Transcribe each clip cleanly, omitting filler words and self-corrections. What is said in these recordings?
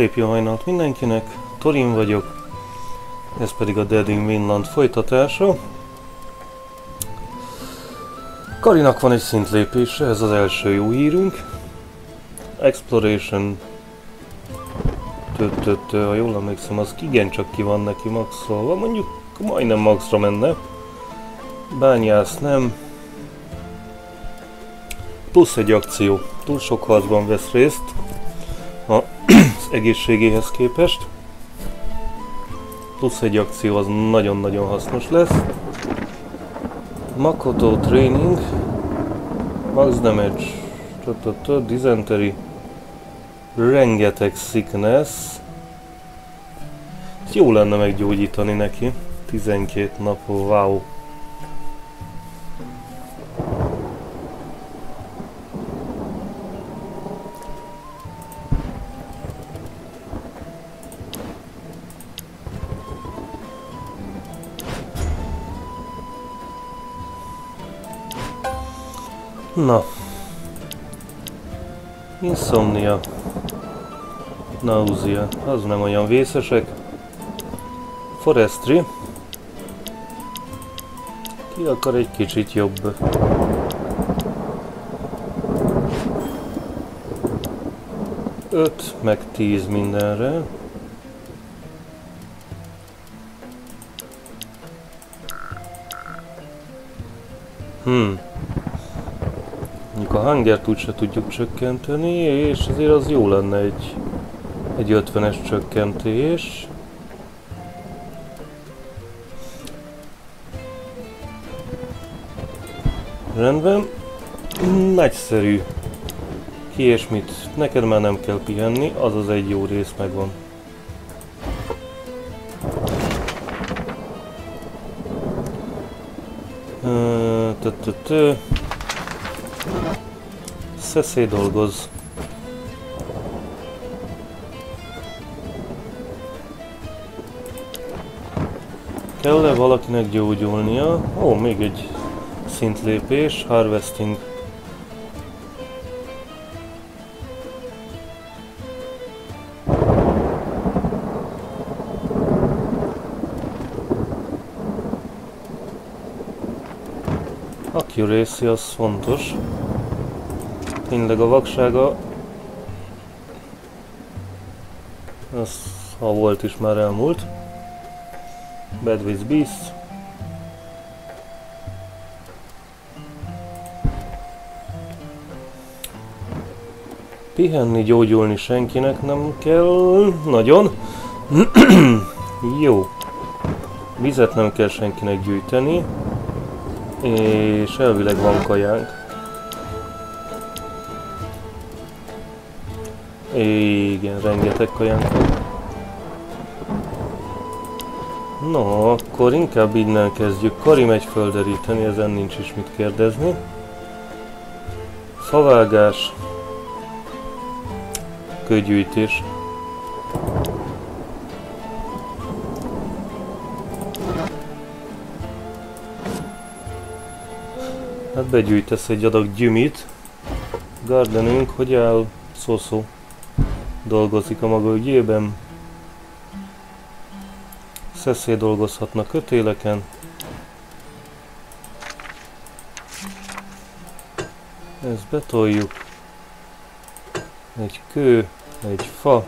Szép jó hajnalt mindenkinek, Torin vagyok, ez pedig a Dead in Vinland folytatása. Karinak van egy szintlépése, ez az első jó hírünk. Exploration, ha jól emlékszem, az igencsak ki van neki maxolva, mondjuk majdnem maxra menne. Bányász nem. Plusz egy akció, túl sok harcban vesz részt az egészségéhez képest. Plusz egy akció az nagyon-nagyon hasznos lesz. Makoto Training, Max Damage, Dysentery, rengeteg Sickness. Jó lenne meggyógyítani neki, 12 nap, wow. Na, Insomnia, Nausea, az nem olyan vészesek. Forestry, ki akar egy kicsit jobb. Öt meg 10 mindenre. A hungert úgyse tudjuk csökkenteni, és azért az jó lenne egy 50-es csökkentés. Rendben. Nagyszerű. Ki és mit? Neked már nem kell pihenni, azaz egy jó rész megvan. Szeszé dolgoz. Kell-e valakinek gyógyulnia? Ó, még egy szintlépés, Harvesting. Accuracy az fontos. Tényleg a vaksága, az ha volt is már elmúlt. Bad with Beast. Pihenni, gyógyulni senkinek nem kell, nagyon. Jó. Vizet nem kell senkinek gyűjteni, és elvileg van kajánk. Igen, rengeteg kajánk van. No, akkor inkább innen kezdjük. Kari megy földeríteni, ezen nincs is mit kérdezni. Favágás. Kőgyűjtés. Hát begyűjtesz egy adag gyümit. Gardenünk, hogy áll? Szó-szó. Dolgozik a maga ügyében. Szeszé dolgozhatnak kötéleken. Ezt betoljuk. Egy kő, egy fa.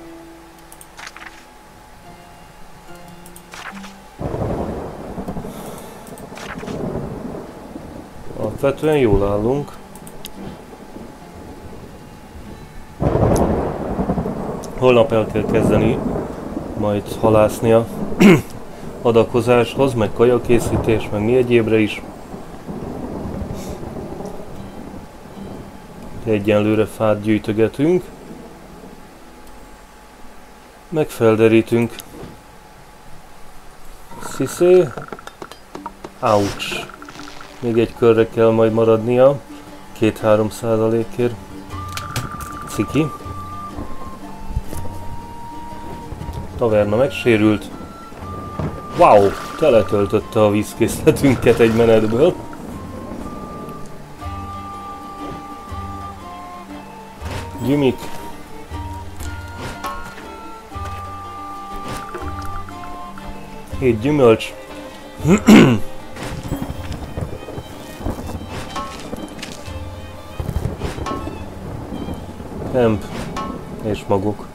Alapvetően jól állunk. Holnap el kell kezdeni majd halászni a adakozáshoz, meg kajakészítés, meg mi egyébre is. Egyenlőre fát gyűjtögetünk. Meg felderítünk. Sziszé. Ouch. Még egy körre kell majd maradnia. 2-3%-ért. Ciki. Taverna megsérült. Wow! Teletöltötte a vízkészletünket egy menetből. Gyümik. 7 gyümölcs. Hemp és magok.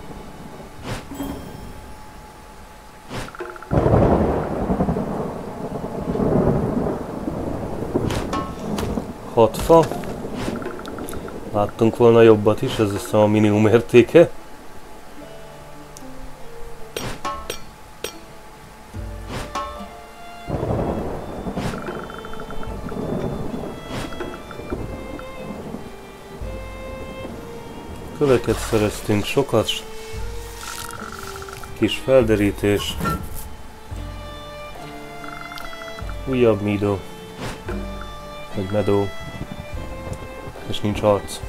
Hat fa. Láttunk volna jobbat is, ez hiszem a minimum értéke. Köveket szereztünk sokat. Kis felderítés. Újabb meadow. Vagy meadow. És nincs arc.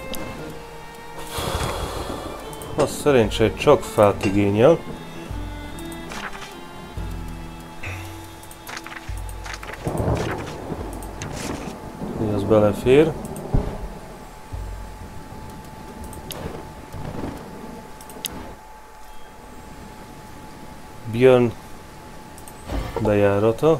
Az szerencsére csak fát igényel. Az belefér. Björn bejárata.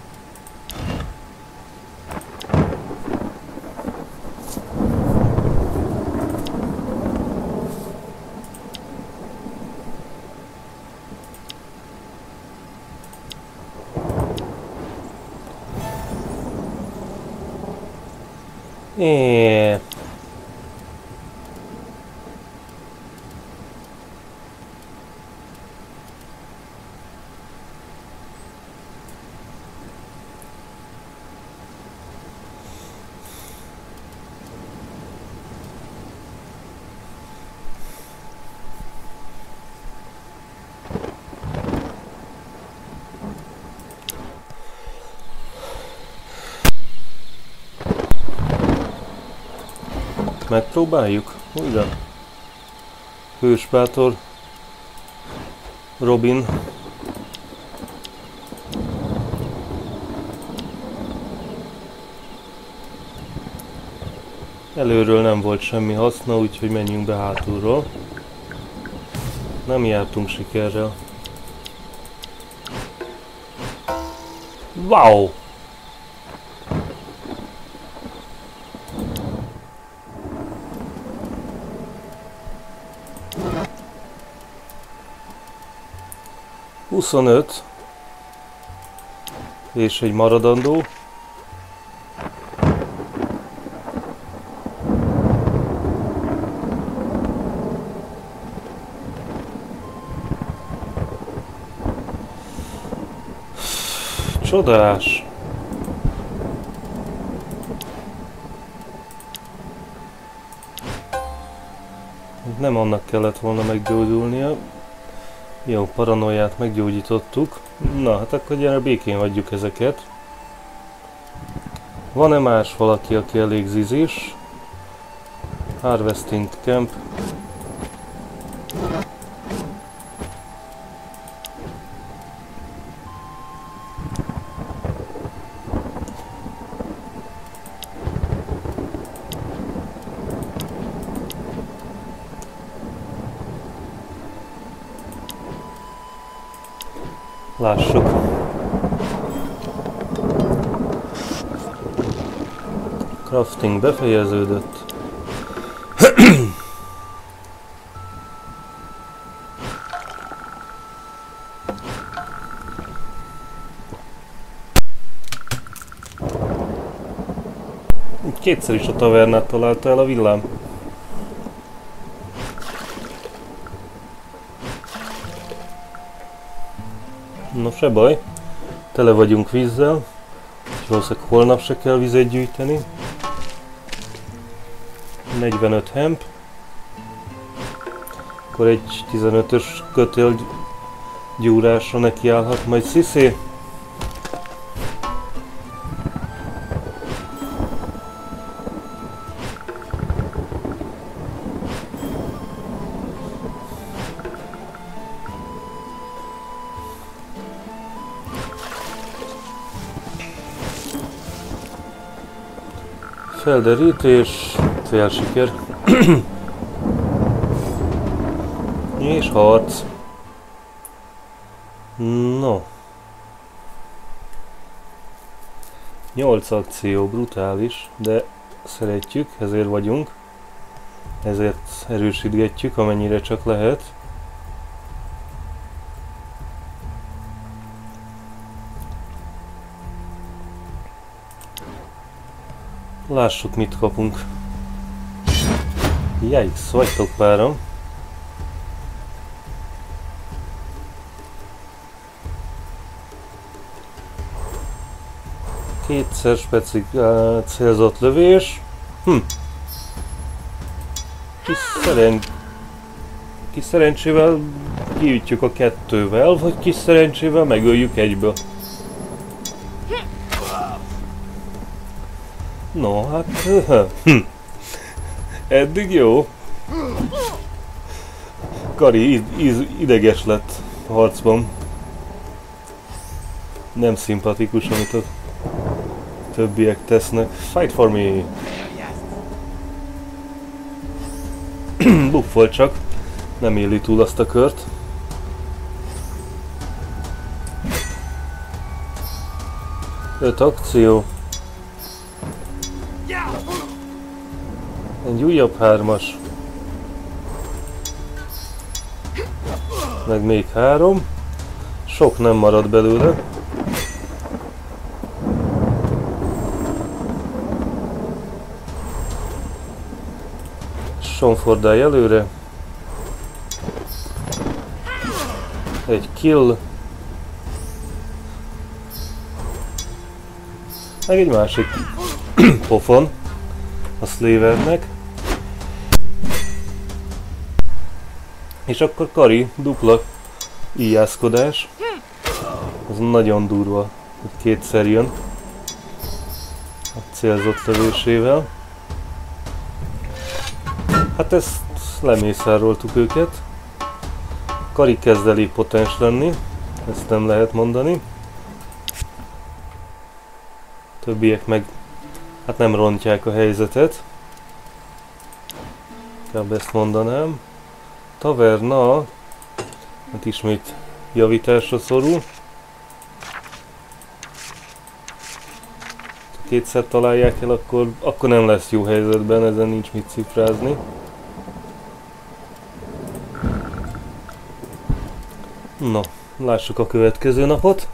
Megpróbáljuk újra. Hősbátor Robin. Előről nem volt semmi haszna, úgyhogy menjünk be hátulról. Nem jártunk sikerrel. Wow! Huszonöt és egy maradandó. Csodás! Nem annak kellett volna meggyógyulnia. Jó, paranoiát meggyógyítottuk. Na, hát akkor gyere, békén hagyjuk ezeket. Van-e más valaki, aki elég zizis? Harvesting Camp. Lássuk. Crafting befejeződött. Kétszer is a tavernát találta el a villám. No, se baj, tele vagyunk vízzel, és valószínűleg holnap se kell vizet gyűjteni. 45 hemp. Akkor egy 15-ös kötél gyúrásra nekiállhat majd Sziszé. Felderítés, fél siker. És harc. No, 8 akció, brutális, de szeretjük, ezért vagyunk. Ezért erősítgetjük, amennyire csak lehet. Lássuk, mit kapunk. Yikes, vagytok páran. Kétszer célzott lövés. Kis szerencsével kiütjük a kettővel, vagy kis szerencsével megöljük egyből. No, hát... eddig jó. Kari ideges lett a harcban. Nem szimpatikus, amit a többiek tesznek. Fight for me! Buffol csak. Nem éli túl azt a kört. Öt akció. Egy újabb 3-as. Meg még 3. Sok nem marad belőle. Sonfordálj előre. Egy kill. Meg egy másik pofon a Slavernek. És akkor Kari dupla íjászkodás. Ez nagyon durva, hogy kétszer jön a célzott lövésével. Hát ezt lemészároltuk őket. Kari kezd elég potens lenni, ezt nem lehet mondani. Többiek meg hát nem rontják a helyzetet. Inkább ezt mondanám. Taverna hát ismét javításra szorul. Ha kétszer találják el, akkor nem lesz jó helyzetben, ezen nincs mit cifrázni. No, lássuk a következő napot.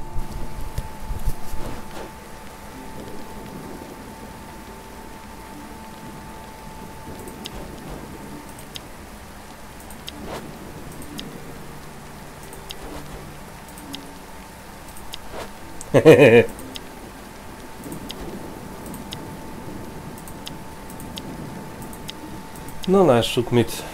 Na, lássuk mit.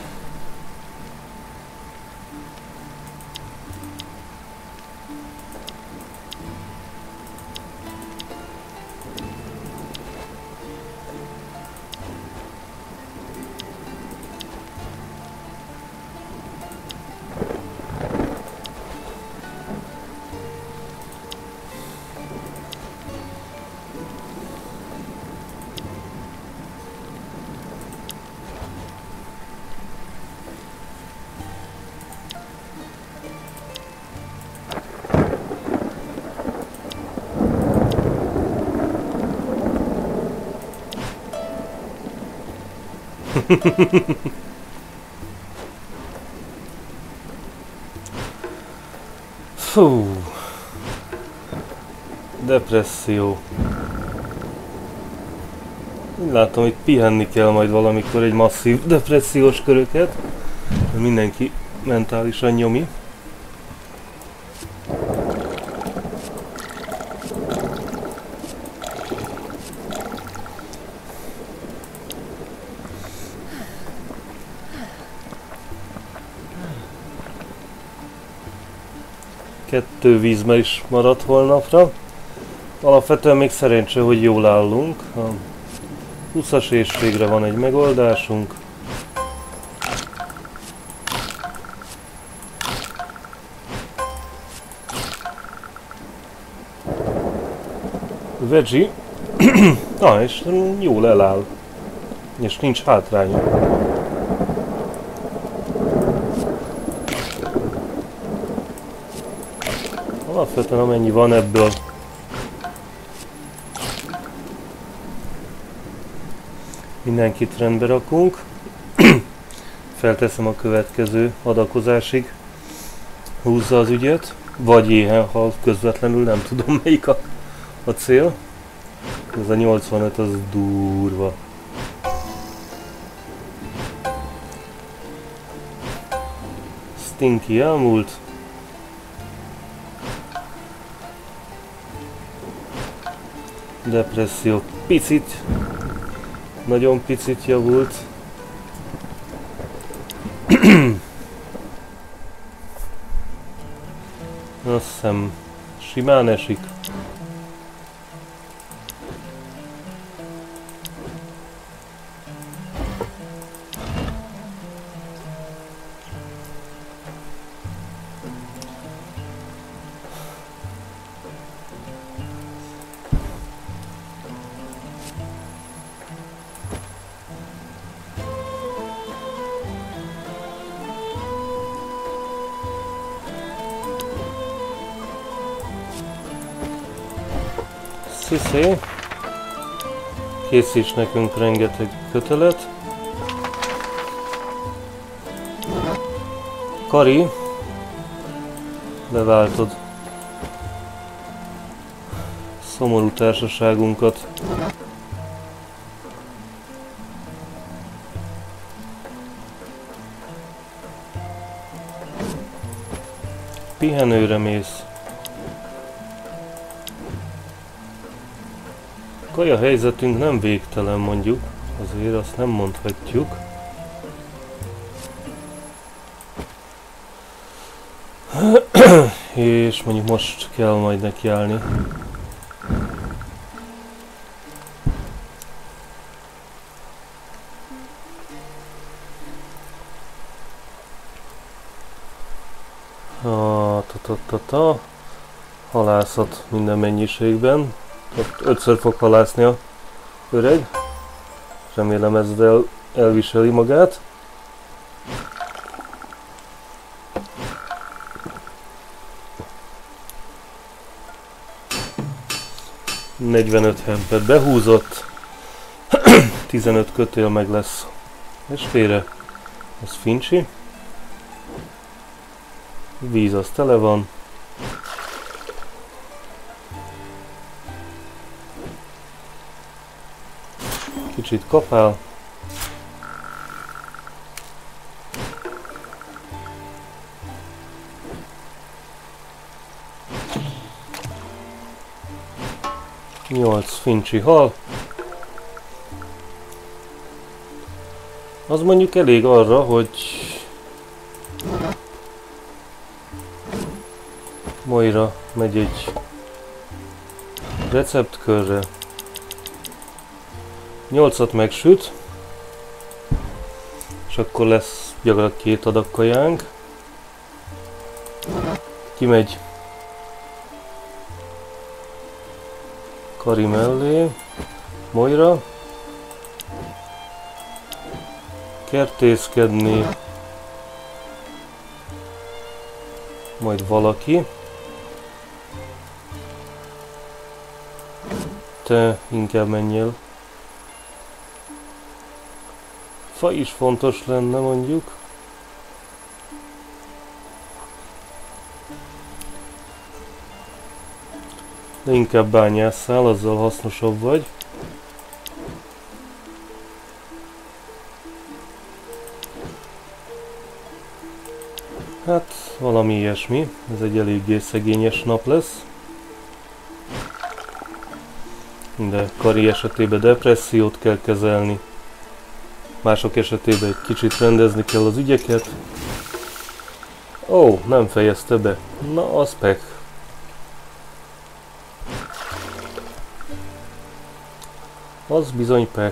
Fú. Depresszió. Úgy látom, hogy pihenni kell majd valamikor egy masszív depressziós köröket. Mindenki mentálisan nyomi. Kettő vízmel is maradt holnapra. Alapvetően még szerencsé, hogy jól állunk. A 20-as éjségre van egy megoldásunk. Veggie. És jól eláll. És nincs hátránya. Alapvetően amennyi van ebből Mindenkit rendbe rakunk. Felteszem a következő adakozásig. Húzza az ügyet. Vagy éhen hal közvetlenül, nem tudom melyik a cél. Ez a 85 az durva. Stinky elmúlt. Depresszió picit, nagyon picit javult. Azt hiszem simán esik. Sziszé, készíts nekünk rengeteg kötelet. Kari, leváltod szomorú társaságunkat. Pihenőre mész. Kaja helyzetünk nem végtelen, mondjuk, azért azt nem mondhatjuk. És mondjuk most kell majd nekiállni. Halászat minden mennyiségben. 5-ször fog halászni a öreg. Remélem ezzel elviseli magát. ...45 hempet behúzott. 15 kötél meg lesz. És félre. Ez fincsi. Víz az tele van. Kicsit kapál. Nyolc fincsi hal. Az mondjuk elég arra, hogy Moira megy egy receptkörre. 8-at megsüt, és akkor lesz gyakorlatilag 2 adag kajánk. Kimegy Kari mellé, Moira, kertészkedni, majd valaki. Te inkább menjél. Fa is fontos lenne, mondjuk. De inkább bányásszál, azzal hasznosabb vagy. Hát, valami ilyesmi. Ez egy eléggé szegényes nap lesz. De Kari esetében depressziót kell kezelni. Mások esetében egy kicsit rendezni kell az ügyeket. Ó, nem fejezte be. Na, az pek. Az bizony pek.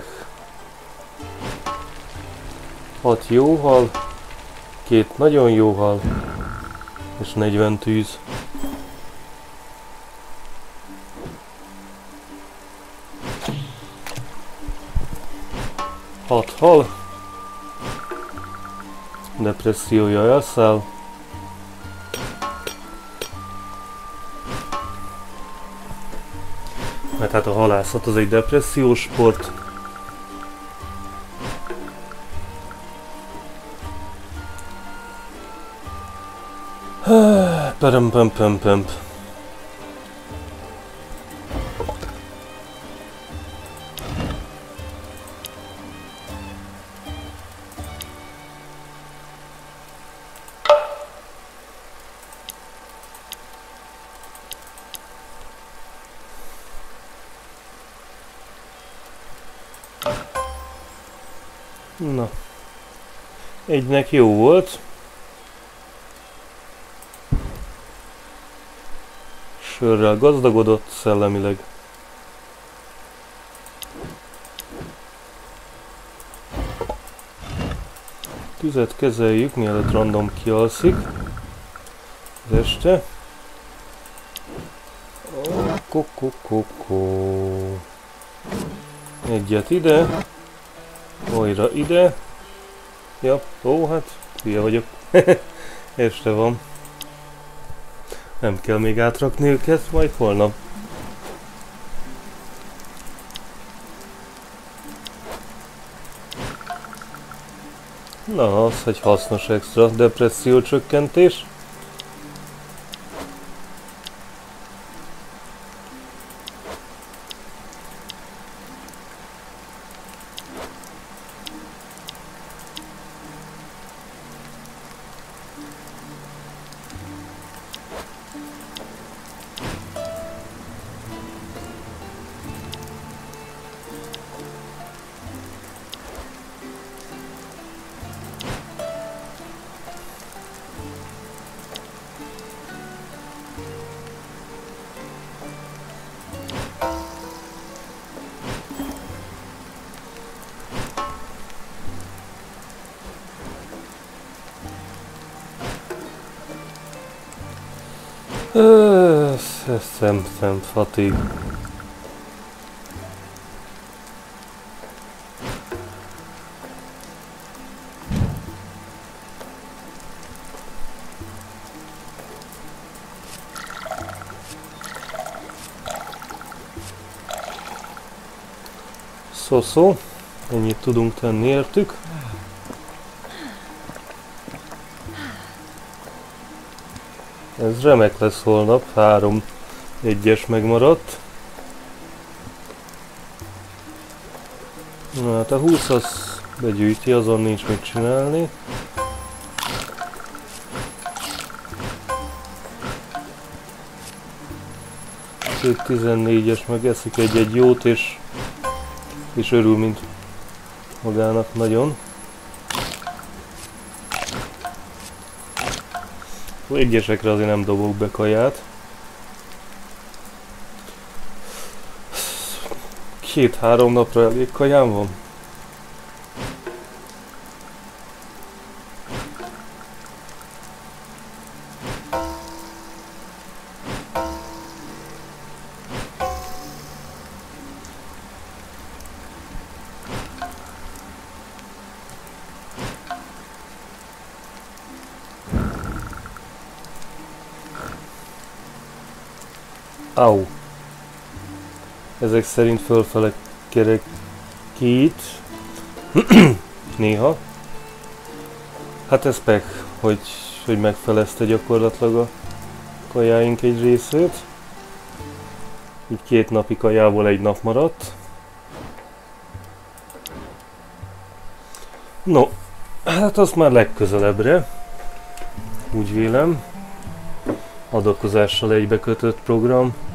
6 jó hal, 2 nagyon jó hal, és 40 tűz. Hat hal. Depressziója elszáll. Mert hát a halászat az egy depressziós sport. Perem pem pem pem. Na. Egynek jó volt. Sörrel gazdagodott szellemileg. Tüzet kezeljük, mielőtt random kialszik az este. Kokokokó. Egyet ide. Olyra ide. Ja, ó, hát hülye vagyok. Este van. Nem kell még átrakni őket, majd holnap. Na, az egy hasznos extra depresszió csökkentés. Szem fatig. Szó, ennyit tudunk tenni értük. Ez remek lesz holnap, 3 egyes megmaradt. Na hát a 20 az begyűjti, azon nincs mit csinálni. Két 14-es megeszik egy jót és örül, mint magának nagyon. Egyesekre azért nem dobok be kaját. 2-3 napra elég kajám van. Au. Ezek szerint fölfele kerekít. Néha. Hát ez pek, hogy megfelezte gyakorlatilag a kajáink egy részét. Így 2 napi kajából 1 nap maradt. No, hát azt már legközelebbre. Úgy vélem. Adakozással egybekötött program.